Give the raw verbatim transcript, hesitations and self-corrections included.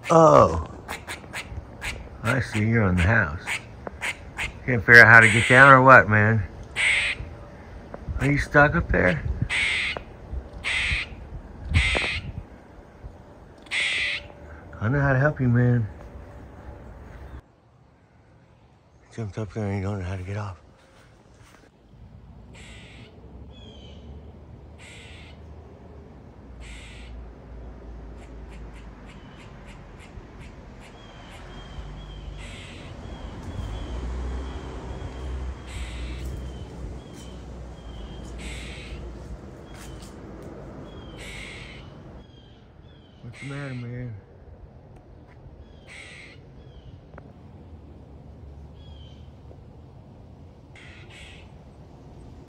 Oh, I see, you're on the house. Can't figure out how to get down or what, man? Are you stuck up there? I know how to help you, man. You jumped up there and you don't know how to get off. What's the matter, man?